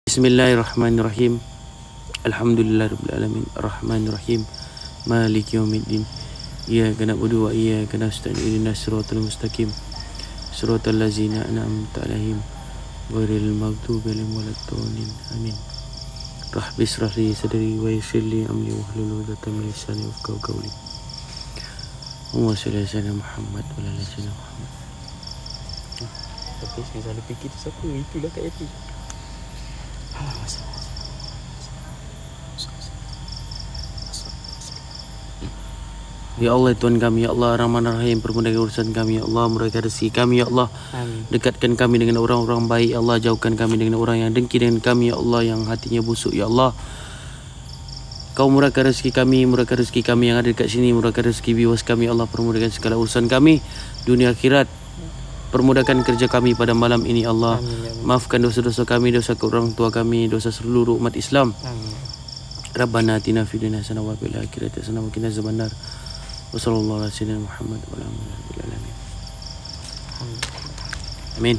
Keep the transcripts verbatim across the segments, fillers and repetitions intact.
Bismillahirrahmanirrahim. Alhamdulillahirabbil alamin. Arrahmanirrahim. Maliki yaumiddin. Iyyaka na'budu wa iyyaka nasta'in. Ihdinas siratal mustaqim. Siratal ladzina an'amta 'alaihim ghairil maghdubi 'alaihim waladdallin. Amin. Rabbi ishrah li sadri wa yassir li amri wahlul 'uqdatam min lisani yafqahu qawli. Allahumma shalli ala sayyidina Muhammad wa ala ali sayyidina Muhammad. Tapi saya selalu fikir tu siapa? Itulah Kak Yati. Ya Allah Tuhan kami, ya Allah Rahman Rahim, permudahkan urusan kami, ya Allah murahkan rezeki kami, ya Allah. Amin. Dekatkan kami dengan orang-orang baik, ya Allah. Jauhkan kami dengan orang yang dengki dengan kami, ya Allah, yang hatinya busuk, ya Allah. Kau murahkan rezeki kami, murahkan rezeki kami yang ada dekat sini, murahkan rezeki viewers kami, ya Allah. Permudahkan segala urusan kami dunia akhirat. Permudahkan kerja kami pada malam ini, ya Allah. Amin, ya Allah. Maafkan dosa-dosa kami, dosa ke orang tua kami, dosa seluruh umat Islam. Amin. Rabbana atina fid dunya hasanah wa fil akhirati hasanah wa qina azabannar. Wa sallallahu ala sayyidina Muhammad wa ala alihi alamin. Amin.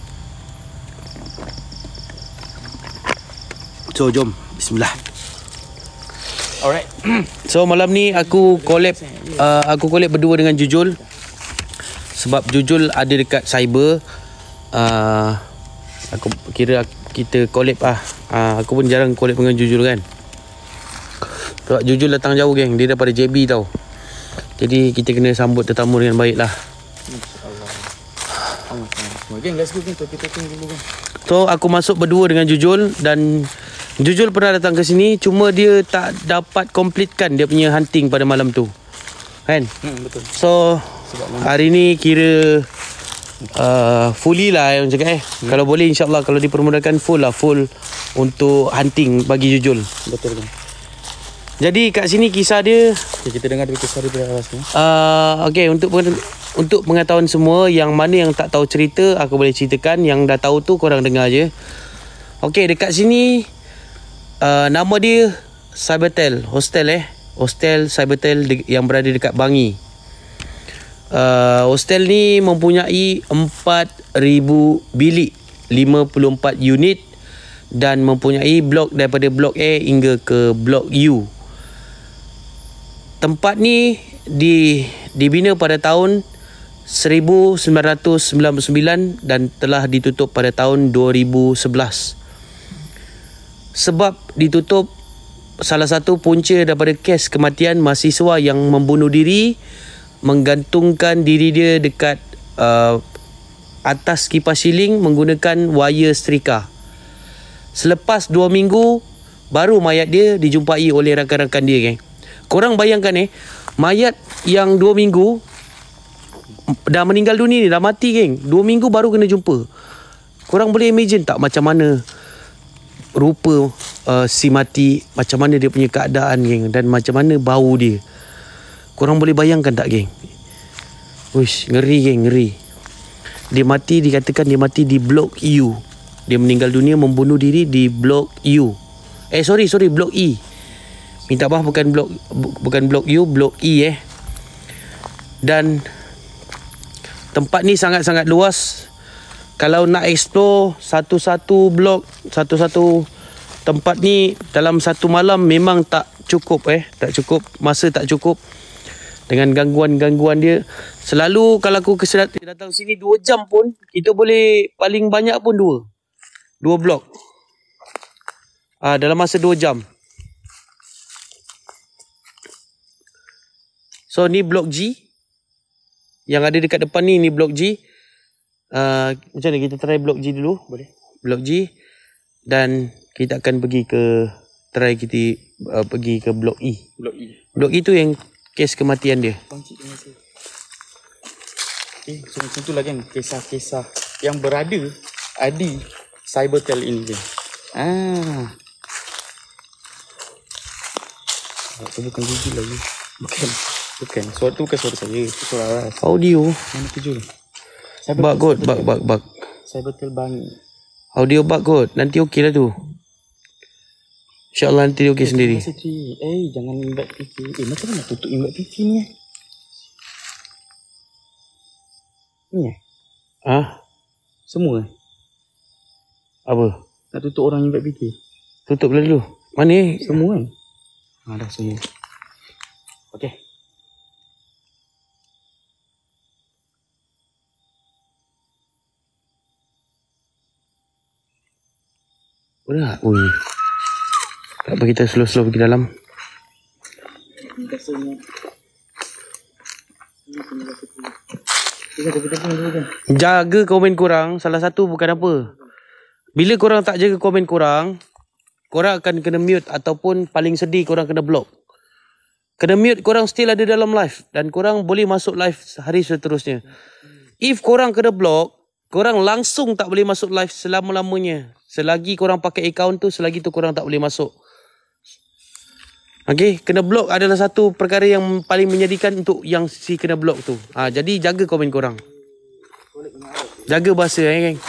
So jom, bismillah. Alright. So malam ni aku collab uh, aku collab berdua dengan Jujul. Sebab Jujul ada dekat cyber. uh, Aku kira kita collab lah. uh, Aku pun jarang collab dengan Jujul kan. Sebab Jujul datang jauh geng. Dia daripada J B tau. Jadi kita kena sambut tetamu dengan baik lah. InsyaAllah. Allah. Geng, let's go geng. Kita tengok dulu geng. So aku masuk berdua dengan Jujul. Dan Jujul pernah datang ke sini. Cuma dia tak dapat completekan dia punya hunting pada malam tu. Kan? Hmm, betul. So hari ni kira uh, fully lah yang cakap eh. Hmm. Kalau boleh insyaAllah, kalau dipermudahkan full lah. Full untuk hunting bagi Jujul. Betul geng. Jadi kat sini kisah dia. Okay, kita dengar dulu kisah dia pada awas ni. Uh, okay, untuk untuk pengetahuan semua, yang mana yang tak tahu cerita aku boleh ceritakan. Yang dah tahu tu korang dengar je. Okay, dekat sini uh, nama dia Cybertel Hostel eh. Hostel Cybertel de- yang berada dekat Bangi. Uh, hostel ni mempunyai empat ribu bilik, lima puluh empat unit, dan mempunyai blok daripada blok A hingga ke blok U. Tempat ni di dibina pada tahun seribu sembilan ratus sembilan puluh sembilan dan telah ditutup pada tahun dua ribu sebelas. Sebab ditutup, salah satu punca daripada kes kematian mahasiswa yang membunuh diri, menggantungkan diri dia dekat uh, atas kipas siling menggunakan wire setrika. Selepas dua minggu baru mayat dia dijumpai oleh rakan-rakan dia geng. Korang bayangkan eh, mayat yang dua minggu dah meninggal dunia ni, dah mati geng, dua minggu baru kena jumpa. Korang boleh imagine tak macam mana rupa uh, si mati, macam mana dia punya keadaan geng, dan macam mana bau dia. Korang boleh bayangkan tak geng? Uish, ngeri geng, ngeri. Dia mati, dikatakan dia mati di blok U. Dia meninggal dunia membunuh diri di blok U. Eh sorry, sorry, blok E. Minta maaf, bukan blok bu, bukan blok U, blok E eh. Dan tempat ni sangat-sangat luas. Kalau nak explore satu-satu blok, satu-satu tempat ni dalam satu malam memang tak cukup eh, tak cukup, masa tak cukup. Dengan gangguan-gangguan dia. Selalu kalau aku kesedat datang sini dua jam pun, kita boleh paling banyak pun dua. Dua blok. Ah, dalam masa dua jam. So ni blok G. Yang ada dekat depan ni, ni blok G. Uh, macam mana kita try blok G dulu? Boleh. Blok G. Dan kita akan pergi ke, try kita uh, pergi ke blok E. Blok E. Blok E tu yang kes kematian dia. Kunci dengan saya. Okay, so macam tu lah geng. Kisah-kisah yang berada di Cybertel ini geng. Ah. Itu bukan gigi lagi. Bukan. Bukan. Suara tu bukan suara saya. Itu suara Aras. Audio. Mana tujuh? Bug kot. Bug, bug, bug. Cybertel Bangi. Audio bug kot. Nanti okey lah tu. InsyaAllah nanti dia okey eh, sendiri. Eh, jangan invite P T. Eh, macam mana nak tutup invite P T ni eh? Ni eh? Ah, Semua eh? apa? Tak tutup orang yang tak fikir. Tutup lah dulu. Mana eh? Semua kan? Ha, dah semua. Okey. Boleh tak? Ui. Tak apa, kita slow-slow pergi dalam. Jaga komen korang. Salah satu bukan apa. Bila korang tak jaga komen korang, korang akan kena mute ataupun paling sedih korang kena block. Kena mute, korang still ada dalam live dan korang boleh masuk live hari seterusnya. If korang kena block, korang langsung tak boleh masuk live selama-lamanya. Selagi korang pakai account tu, selagi tu korang tak boleh masuk. Okay, kena block adalah satu perkara yang paling menyedihkan untuk yang si kena block tu. Ha, jadi jaga komen korang. Jaga bahasa eh, geng.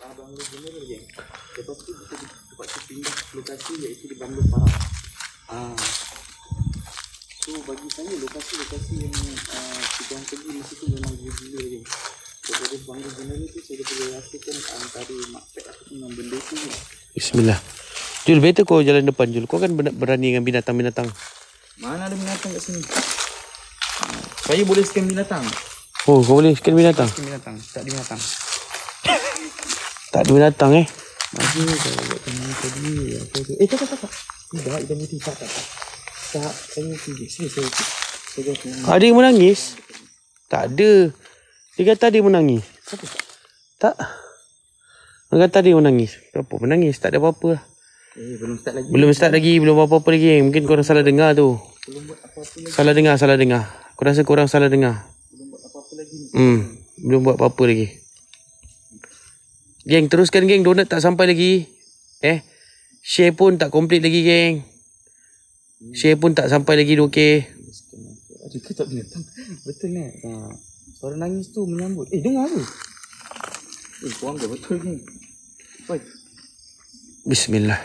Lepas tu kita terpaksa pindah lokasi iaitu di Banglo Park. Ah. So bagi saya lokasi-lokasi yang uh, kita orang pergi masa tu memang gila-gila je. Daripada Banglo General tu saya boleh rasakan antara makpek aku dengan benda tu. Bismillah. Jul, better kau jalan depan Jul. Kau kan berani dengan binatang-binatang. Mana ada binatang kat sini? Uh, saya boleh scan binatang. Oh, kau boleh scan binatang? Scan binatang. Tak ada binatang. Tak ada binatang eh? Maju saya buat tanya tadi apa tu. Eh tak tak tak tak. Tidak, ikan putih tak tak tak. Tak, saya pergi. Sini saya pergi. Saya pergi. Ada yang menangis? Tak ada. Dia kata dia menangis. Siapa? Tak. Dia kata dia menangis. Kenapa menangis? Tak ada apa-apa lah. Eh, belum start lagi. Belum start lagi. Belum apa-apa lagi. Mungkin korang salah dengar tu. Belum buat apa-apa lagi. Salah dengar, salah dengar. Aku rasa korang salah dengar. Belum buat apa-apa lagi ni. Hmm. Belum buat apa-apa lagi. Geng, teruskan geng. Donut tak sampai lagi. Eh. Share pun tak complete lagi geng. Share pun tak sampai lagi dua K. Aduh, ke tak binatang. Betul ni. Ha. Suara nangis tu menyambut. Eh, dengar tu. Eh, korang dah betul ni. Oi. Bismillah.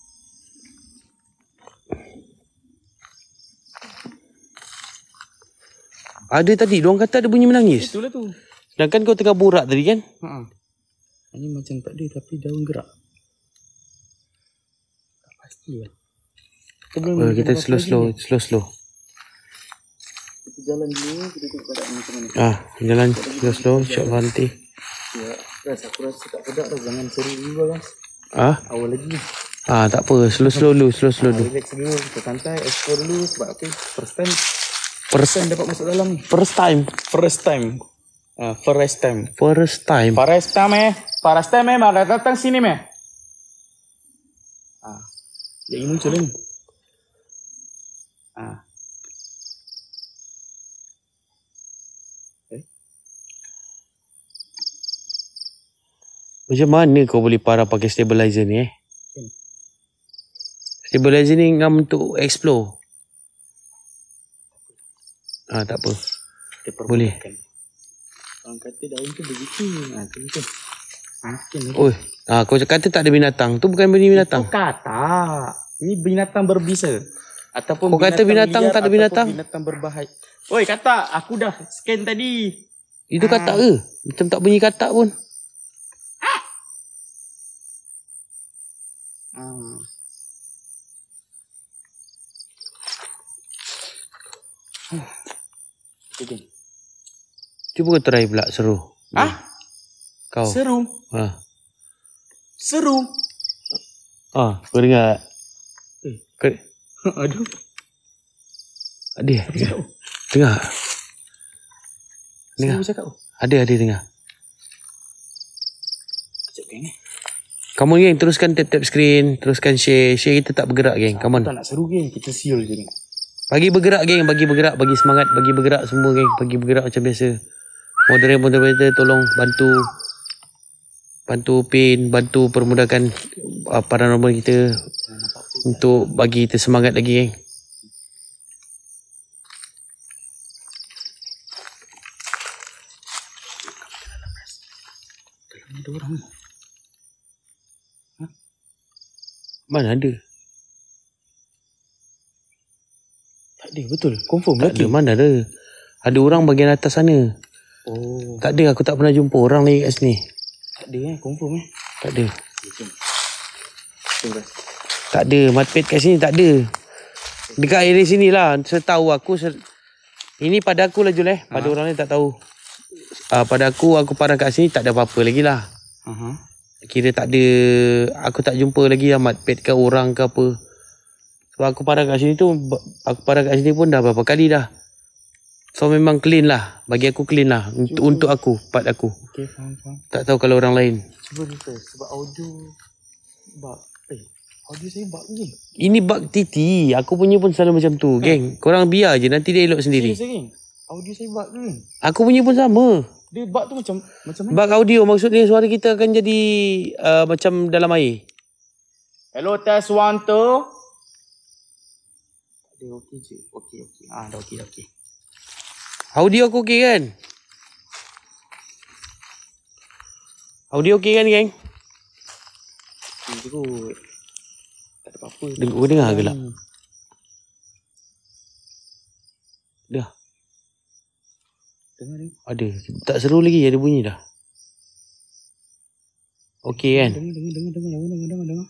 Ada tadi. Diorang kata ada bunyi menangis. Itulah tu. Sedangkan kau tengah borak tadi kan? Ha. Ini macam tak ada tapi daun gerak. Tak pasti lah. Oh, kita slow-slow. Slow-slow. Kita jalan dulu. Kita tengok keadaan macam mana. Ah, jalan slow-slow. Syok berhenti. Ya, Ras, aku rasa tak pedak dah. Jangan seru dulu Ras. Ah? Awal lagi. Ah, tak apa. Slow-slow dulu. Slow-slow Ha, dulu. relax dulu. Kita santai. Explore dulu. Sebab apa? First time. First, First time dapat masuk dalam ni. first time. First time. Uh, first time. First time. First time eh. First time eh. Mara datang sini meh. Ah, dia ini muncul ni. Ah. Eh. Macam mana kau boleh parah pakai stabilizer ni eh? Hmm. Stabilizer ni ngam untuk explore. Ah, tak apa. Boleh. Orang kata daun tu begitu. Ah, tu betul. Mungkin. Oi, ah, kau kata tak ada binatang. Tu bukan bunyi binatang. Kau kata. Ini binatang berbisa. Ataupun kau kata binatang tak ada binatang? Binatang berbahaya. Oi, kata. Aku dah scan tadi. Itu Ah. katak ke? Macam tak bunyi katak pun. Ah. Okay. Cuba kau try pula seru. Ah? Kau. Seru. Ha. Seru. Ah, kau dengar. Eh. Kau Aduh. ada. Dengar. Dengar. Dengar. Seru cakap. Ada ada dengar. Kejap geng eh. Kamu geng teruskan tap-tap screen, teruskan share. Share kita tak bergerak geng. Come on. Tak nak seru geng. Kita siul je ni. Bagi bergerak geng, bagi bergerak, bagi semangat, bagi bergerak semua geng, bagi bergerak macam biasa. Moderator moderator tolong bantu bantu pin, bantu permudahkan uh, paranormal kita untuk bagi kita semangat lagi geng. Dalam ada orang. Ha? Mana ada? Tak ada betul. Confirm Tak ada, mana ada? Ada orang bahagian atas sana. Oh. Tak ada, aku tak pernah jumpa orang lagi kat sini. Tak ada eh. Confirm eh. Tak ada. Okay. Tak ada. Matpad kat sini tak ada. Dekat area sini lah. Setahu aku. Se Ini pada aku lah Jul eh. Pada ha? orang lain tak tahu. Uh, pada aku, aku parang kat sini tak ada apa-apa lagi lah. Uh -huh. Kira tak ada. Aku tak jumpa lagi lah matpad ke orang ke apa. Sebab aku parang kat sini tu. Aku parang kat sini pun dah berapa kali dah. So memang clean lah. Bagi aku clean lah. Untuk, untuk aku. Part aku. Okay, faham, faham. Tak tahu kalau orang lain. Cuba refresh. Sebab audio bug. Eh, audio saya bug ni. Ini bug T T. Aku punya pun selalu macam tu, ha. Geng. Korang biar je. Nanti dia elok sendiri. Serius, geng? Audio saya bug tu kan? Aku punya pun sama. Dia bug tu macam macam mana? Bug audio maksudnya suara kita akan jadi uh, macam dalam air. Hello, test one, two. Dia okey je. Okey, okey. Ah, dah okey, okey. Audio aku okey kan? Audio okey kan, geng? Okey kot. Tak ada apa-apa. Dengar, dengar ke tak? Dah. Dengar ni. Ada. Tak seru lagi, ada bunyi dah. Okey kan? Dengar, dengar, dengar, dengar, dengar, dengar, dengar.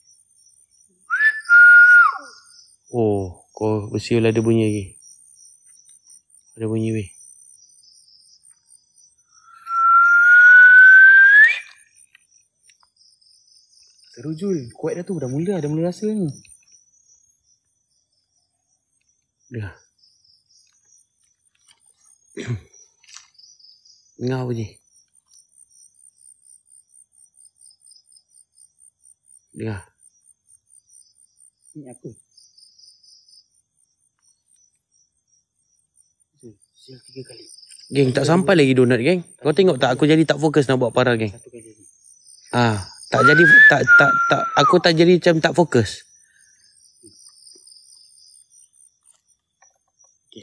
Oh, kau bersiul ada bunyi lagi. Ada bunyi weh. Seru Jul. Kuat dah tu. Dah mula. Dah mula rasa ni. Dah. Dengar bunyi. Dengar. Ni apa? Sial tiga kali. Geng, tak sampai lagi donat, geng. Kau tengok tak aku jadi tak fokus nak buat parah, geng. Satu kali lagi. Ah, tak jadi tak tak tak aku tak jadi macam tak fokus. Okey.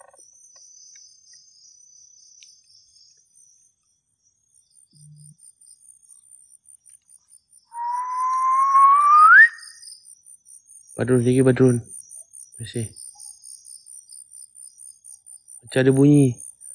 Badrun lagi Badrun. Masih. Macam ada bunyi.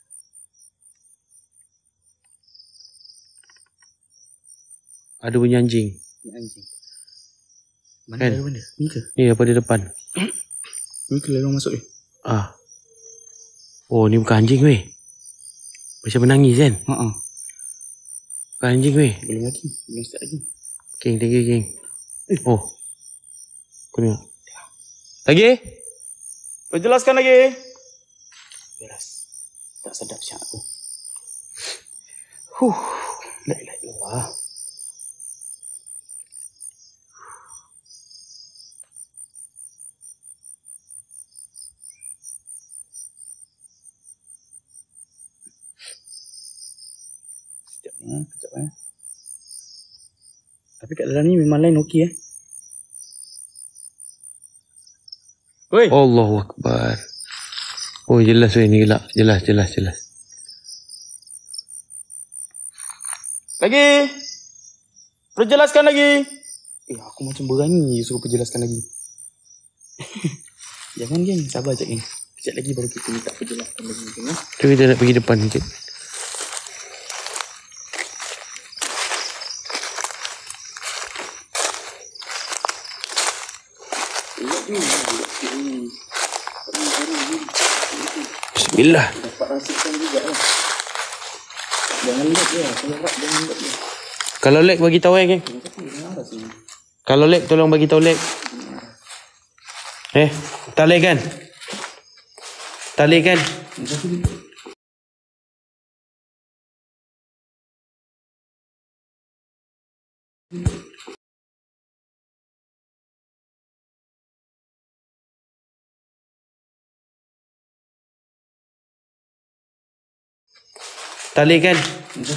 Ada bunyi anjing. Anjing. Mana kan? Dari mana? Ni ke? Ni daripada depan. Ni ke lalu masuk ni? Ah. Oh, ni bukan anjing weh. Macam menangis kan? Ha ah. Bukan anjing weh. Belum lagi. Belum start lagi. Geng, lagi geng. Eh. Oh. Kau tengok. Lagi? Perjelaskan lagi. Beres. Tak sedap siap aku. Huh. La ilaha illallah. Sekejap ni, sekejap eh. Tapi kat dalam ni memang lain okey eh. Oi. Allahu Akbar. Oh, jelas weh ni gelak. Jelas, jelas, jelas. Lagi. Perjelaskan lagi. Eh, aku macam berani suruh perjelaskan lagi. Jangan geng, sabar je geng. Sekejap lagi baru kita minta perjelaskan lagi geng eh. Tu kita nak pergi depan sikit. Bismillah. Dapat rasakan juga lah. Jangan lag je. Kalau lag jangan lag je. Kalau lag bagi tahu eh geng. Kalau lag tolong bagi tahu lag. Eh, tak lag kan? Tak lag kan? Tak lag kan?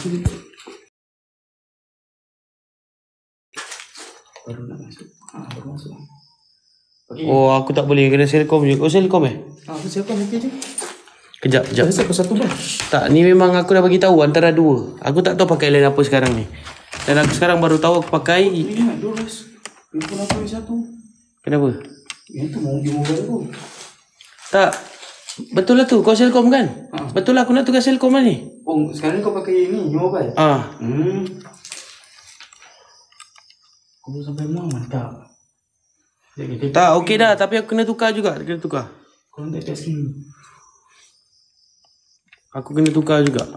Baru nak masuk. Ha, baru masuk. Okay. Oh, aku tak boleh kena Selcom je. Oh, Selcom eh? Ha, aku Selcom okey je. Kejap, kejap. Saya satu bang. Tak, ni memang aku dah bagi tahu antara dua. Aku tak tahu pakai line apa sekarang ni. Dan aku sekarang baru tahu aku pakai. Ini nak dua belas. Telefon aku yang satu. Kenapa? Itu mau di mobile aku. Tak. Betul lah tu. Kau Selcom kan? Ha. Betul lah aku nak tukar Selcom lah ni. Oh, sekarang kau pakai ni, mobile? Ah. Hmm. Aku sampai rumah mantap. Tak, okey dah. Tapi aku kena tukar juga. Kena tukar. Kau nak test ni. Aku kena tukar juga.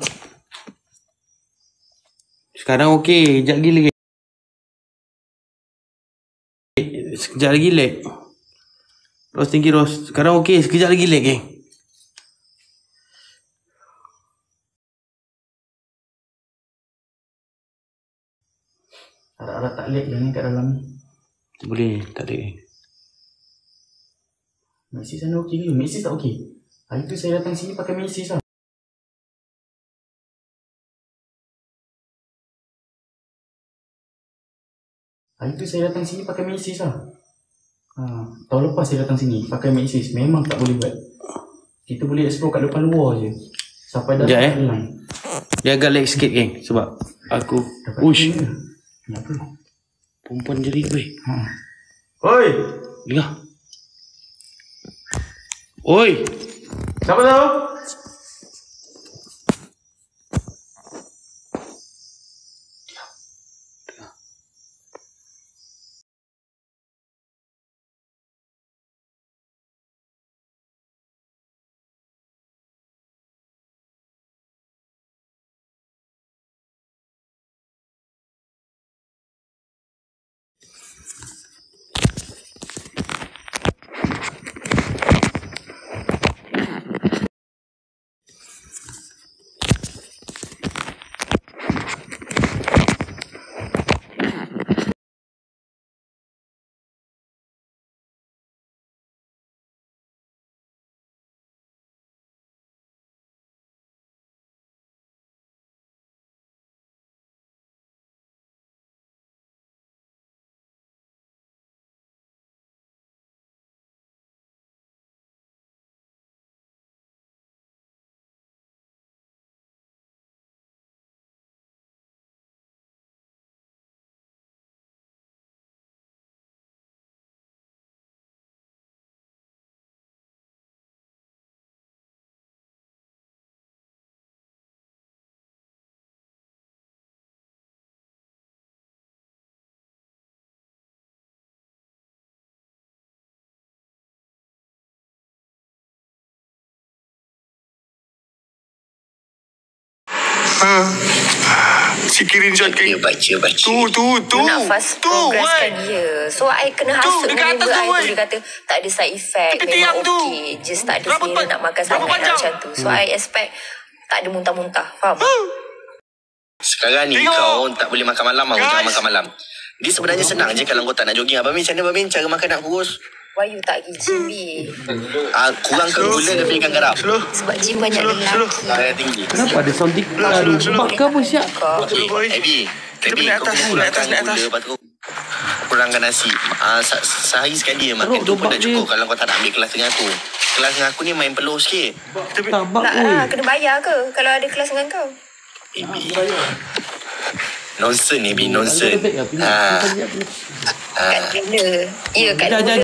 Sekarang okey. Sekejap lagi lagi. Sekejap lagi lag. Ros tinggi Ros. Sekarang okey. Sekejap lagi lag eh. Harap-harap tak lag dah ni kat dalam ni. Boleh. Tak ada. Mesej sana okey ke? Mesej tak okey? Hari tu saya datang sini pakai mesej lah. Hari tu saya datang sini pakai mesej lah. Ha, tahun lepas saya datang sini pakai mesej. Memang tak boleh buat. Kita boleh explore kat depan luar je. Sampai dah eh. hilang. Dia agak lag sikit geng. Sebab aku. Ush. Kenapa? Perempuan jerit weh. Ha. Oi! Dengar. Oi! Siapa tu? Ha. Screenshot Dia kan. baca baca. Tu tu tu. Dia nak fast tu, progresskan weh. dia. So I kena Tu, hasut dekat member atas tu, I tu. weh. Dia kata tak ada side effect. Tepi Memang tiang tu. okay. Just tak ada Berapa selera pa- nak makan berapa sangat panjang? macam tu. So I expect tak ada muntah-muntah. Faham? Sekarang ni Tengok. kau tak boleh makan malam tau. Guys. Jangan makan malam. Dia sebenarnya senang je kalau kau tak nak jogging. Abang Min, macam mana Abang Min cara makan nak kurus? Why you tak pergi gym, B? Ah, kurangkan gula, lebihkan garam. Slow. Sebab gym banyak Slow, slow. lelaki. Darah tinggi. Kenapa ada sound tik? Aduh. Sebab ke apa siap? Okay, boy. Abby. Kita Abby, naik kau atas, kena naik kurangkan atas, naik atas. gula. Lepas tu kurangkan nasi. Ah, se- sehari sekali je makan Teruk, tu pun dobak dah cukup dia. kalau kau tak nak ambil kelas dengan aku. Kelas dengan aku ni main peluh sikit. Tabak Tak weh. lah, kena bayar ke kalau ada kelas dengan kau? Abby. Nonsense Abby, nonsense. Ah, Kat trainer. Ya, kat Jap, jap, trainer.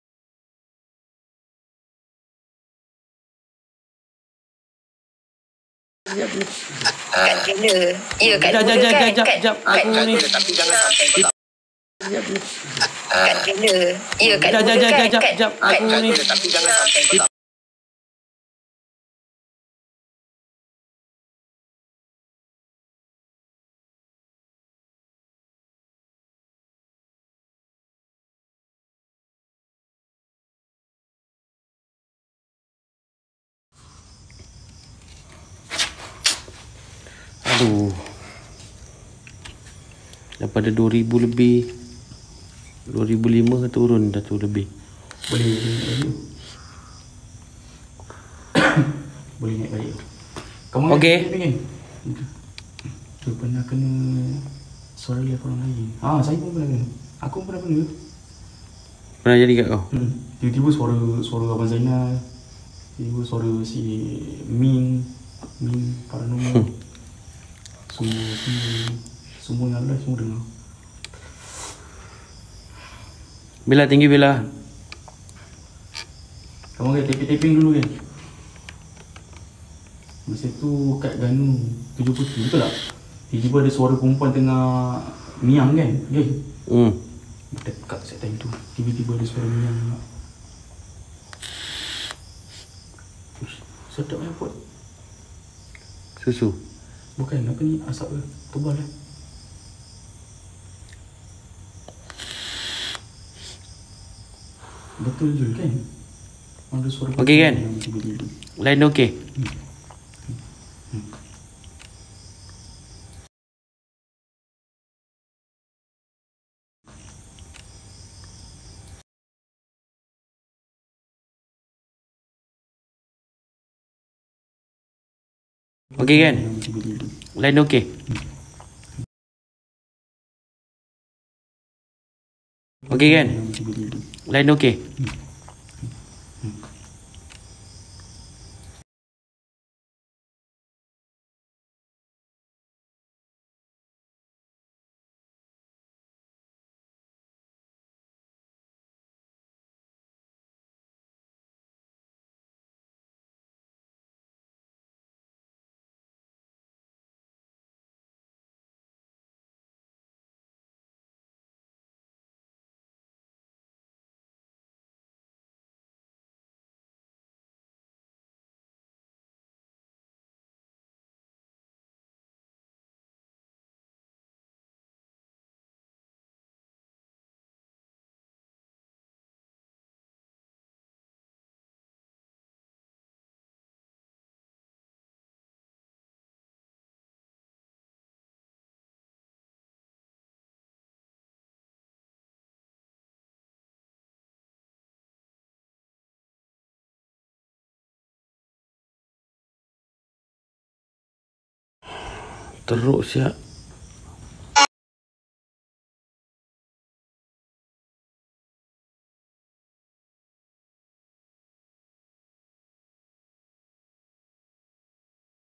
Kat trainer. Ya, kat Jap, jap, trainer jap, kan? jap, Kat- jap. kat Aku ni. trainer. tapi jangan sampai kau tak. Kat trainer. Ya, kat Jap, jap, trainer jap, kan? jap, Kat- jap. kat- Aku ni. Tapi jangan sampai kau tak. Aduh. Daripada dua ribu lebih. dua ribu lima turun dah tu lebih. Boleh boleh naik balik. Boleh naik balik. Kamu Okey. naik balik kan? Tu pernah kena suara lihat orang lain. Ah, saya pun pernah kena. Aku pun pernah kena. Pernah jadi kat kau? Hmm. Tiba-tiba suara suara Abang Zainal. Tiba-tiba suara si Min, Min Paranormal. Semua semua semua yang ada semua dengar. Bila tinggi bila? Kamu kan taping-taping dulu kan? Masa tu kat Ganu tujuh putih, betul tak? Tiba-tiba ada suara perempuan tengah miang kan? Okay. Hmm. Dekat set time tu tiba-tiba ada suara minyak. Uish, sedap ya pot. Susu. Bukan apa ni, asap ke? Tebal lah. Betul je kan? Ada suara Okey kan? yang tiba-tiba. Lain okey. Okey kan? Lain okey. Okey kan? Lain okey. Teruk siap.